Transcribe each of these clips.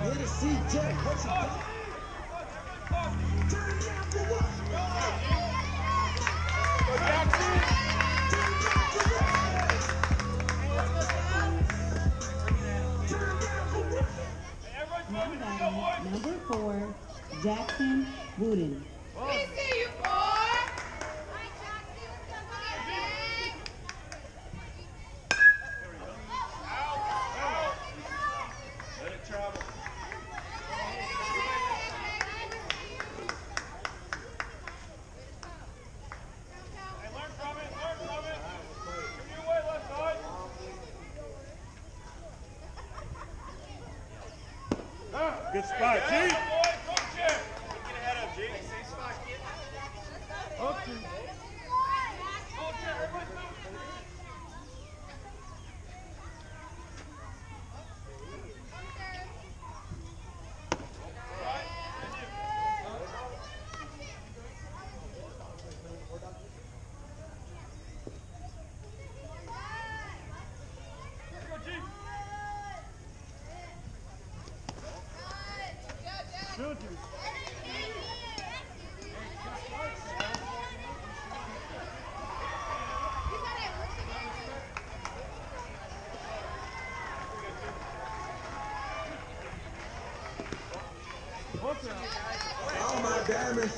Number 4, Jackson Wooden. We see you, boy. Let it travel. Hey, learn from it. Give you away, left side. Good spot, G. Get ahead of G. Okay. Oh my diamond.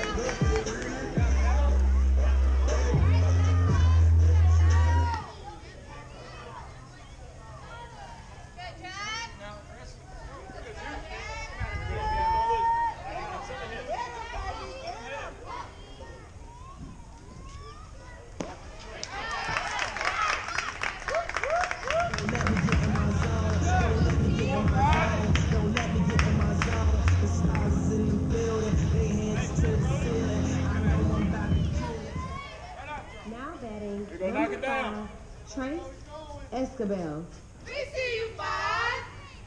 Now batting, number 5, Trace Escobar. We see you, five.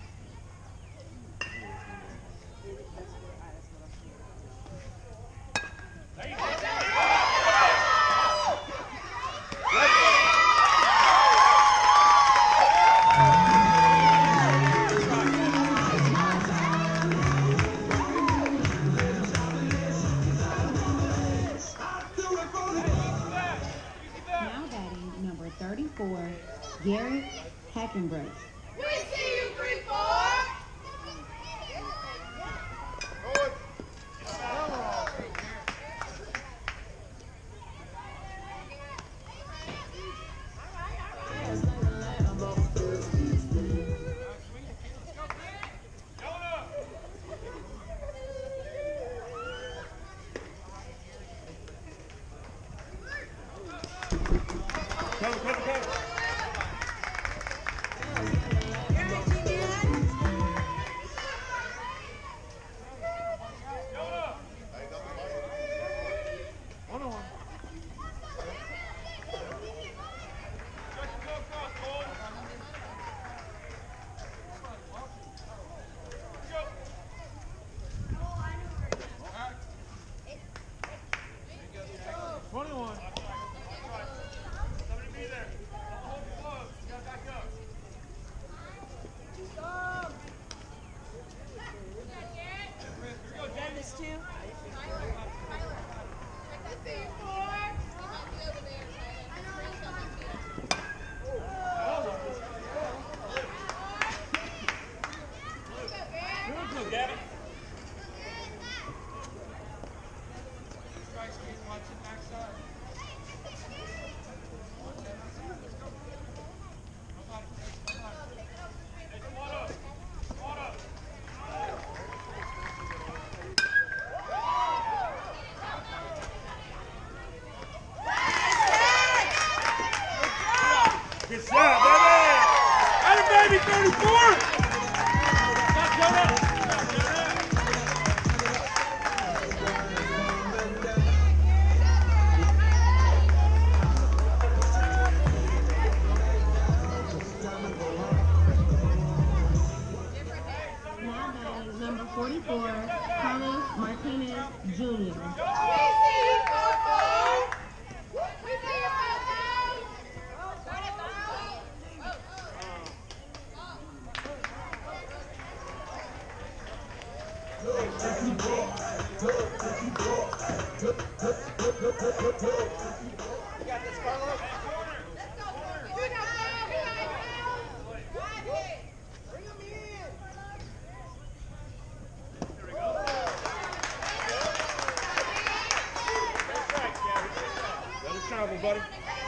Now batting, number 34, Garrett Hackenbrush. We see you, 3-4. Cover. travel, buddy.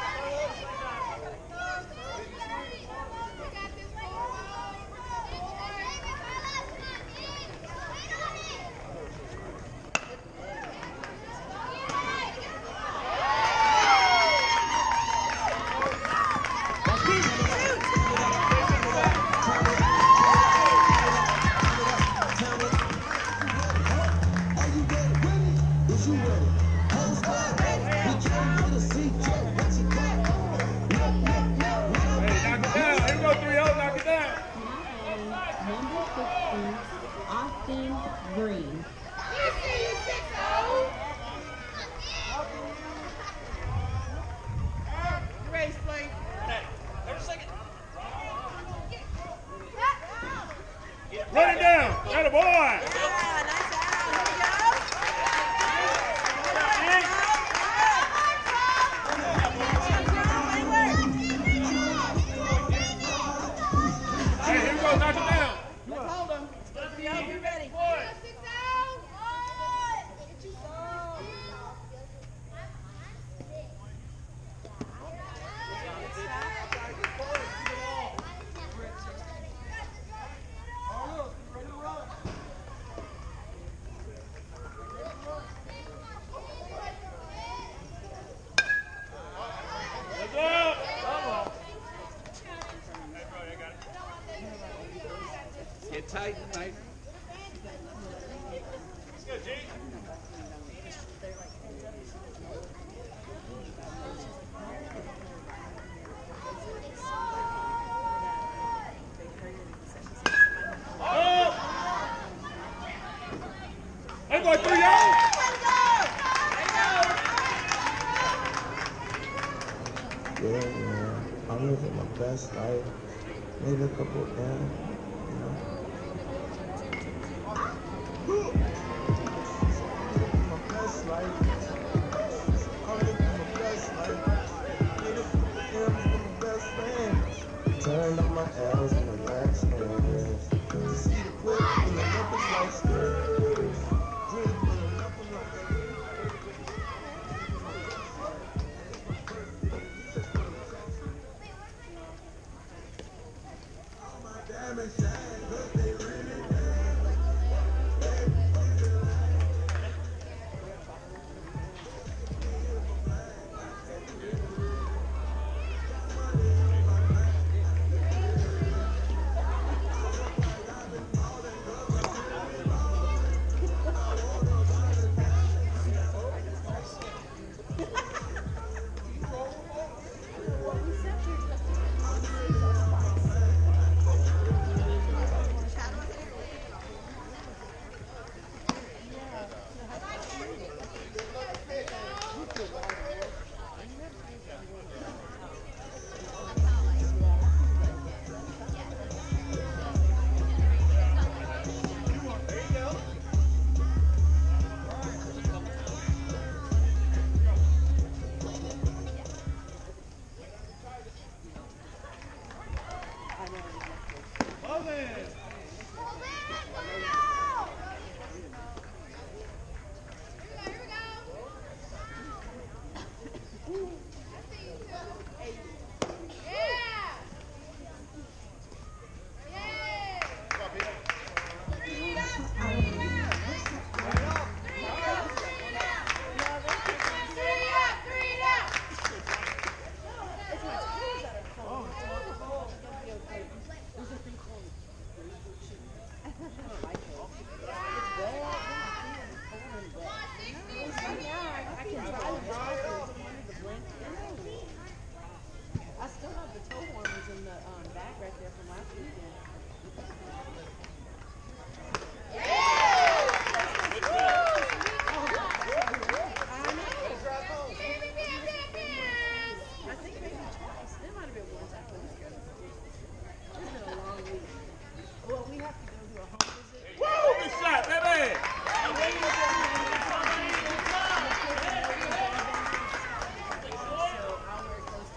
Austin Green. We see you, 6-0. You ready, Slade? Run it down. Atta boy. Hey, here we go. Knock it down. Hold him. You ready? 6-0. Let's go. Get tight, tight. Let's go, G. Hey, boy, 3-0. Yeah, man. I'm living my best life. Maybe a couple down, you know. My best life. I'm living my best life. Made it from the M's with my best friend. Turned on my L's and my backs hands. To see the clip when the numbers like still. Drink when the numbers like damage, look, they really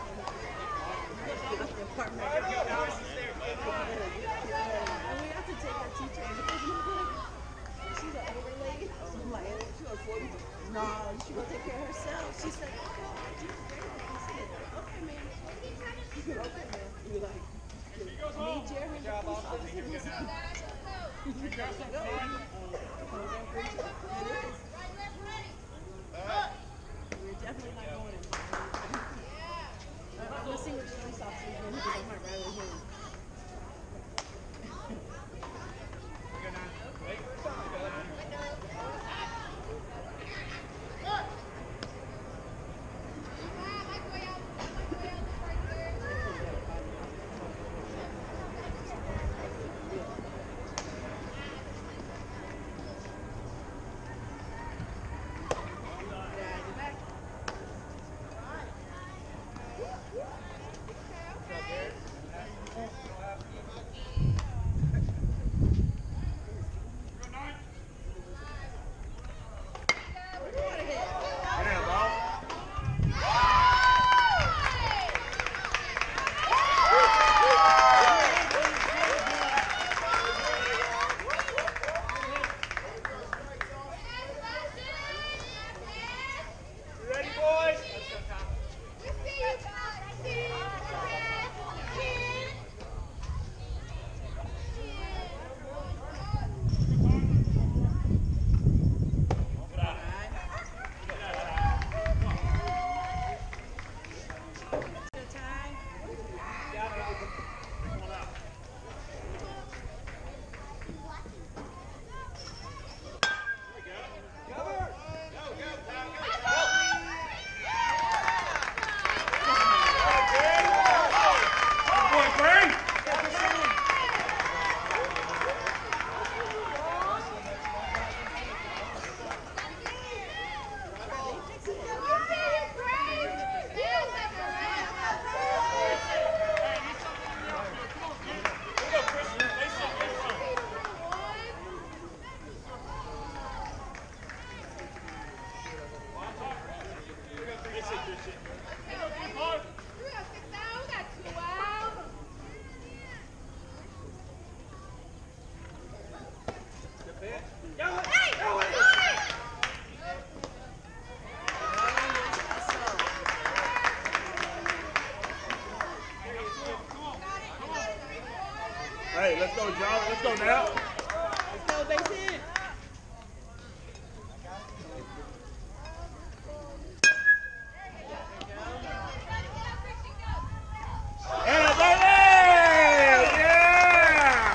We have to take Definitely not going in. I'm listening to police officers because I might rather hear. Hey, let's go, John. Let's go now. Let's go, base hit. Yeah, baby! Yeah!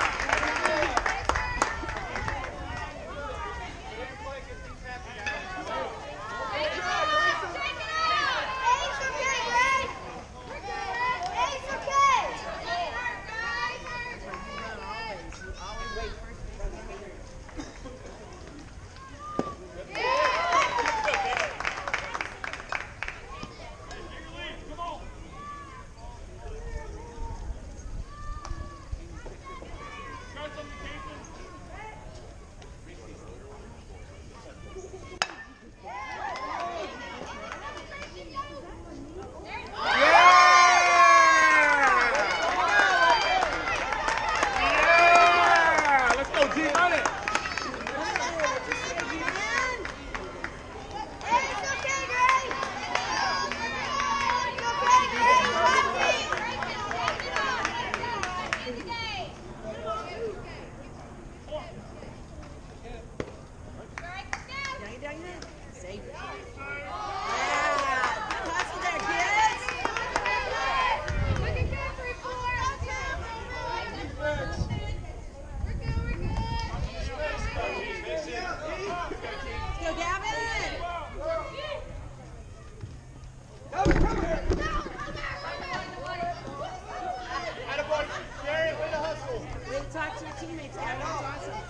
Talk to your teammates, Gavin. That's awesome.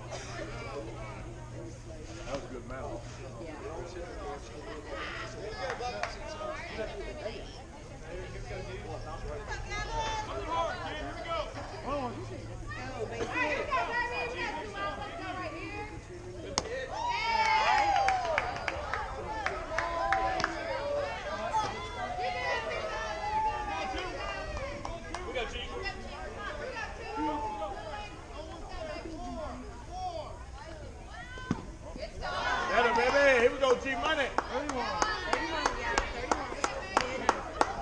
That was a good mouth. Go, base hit. Better, baby. Here we go, G-Money. 31, yeah, 31.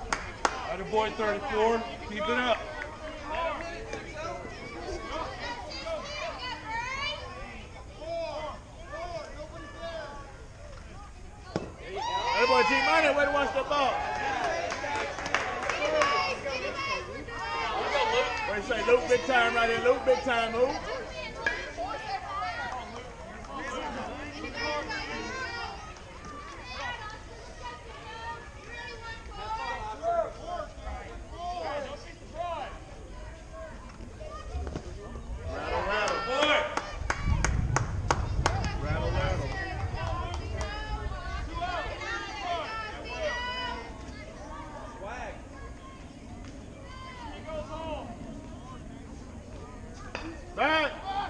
Atta boy, 34. Keep it up. the ball. What do you say? Luke, big time right here. Luke, big time move. Back!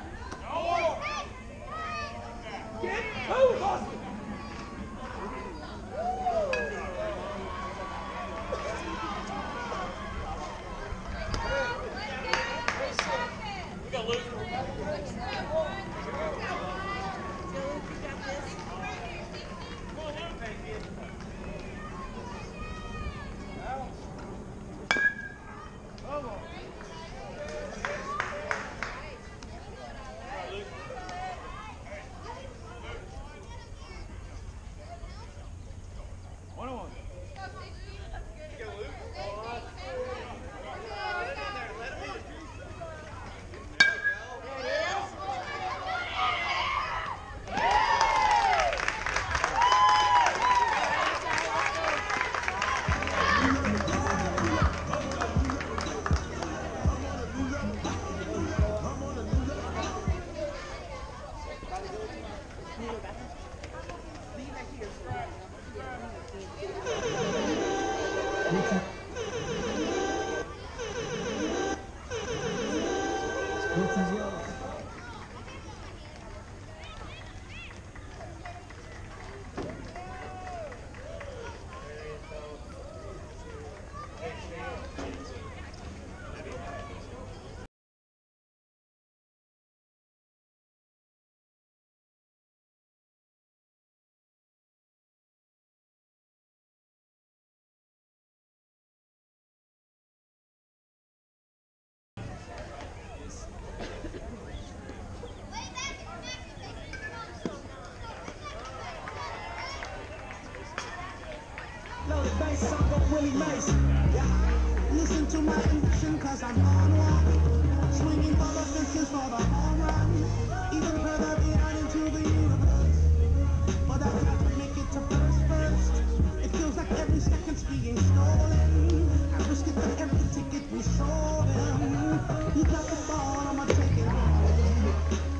Listen to my ambition, cause I'm on one. Swinging for the fences for the home run. Even further beyond into the universe. But I gotta make it to first. It feels like every second's being stolen. I risk it for every ticket we sold them. You got the ball, I'ma take it home.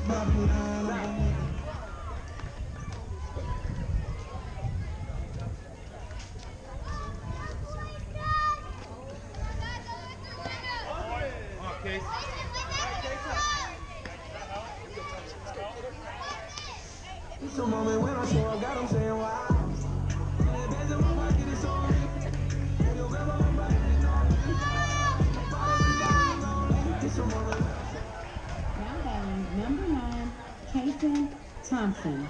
Babylon. It's a moment when I show up, got them saying wow. Now batting number 9, Kason Thompson.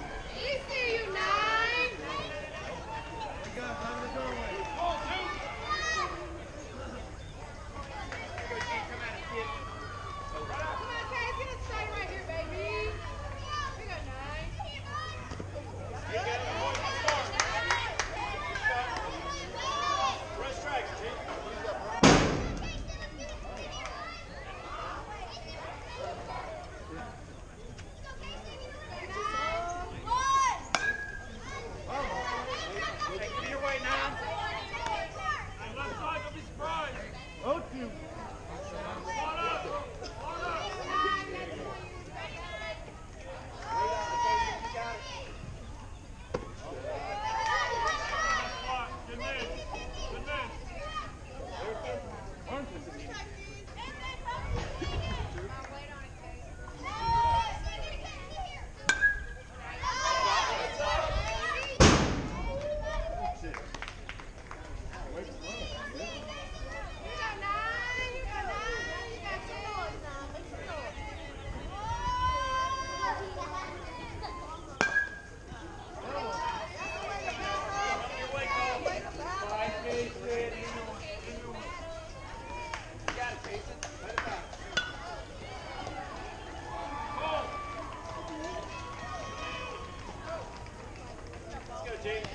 Jake.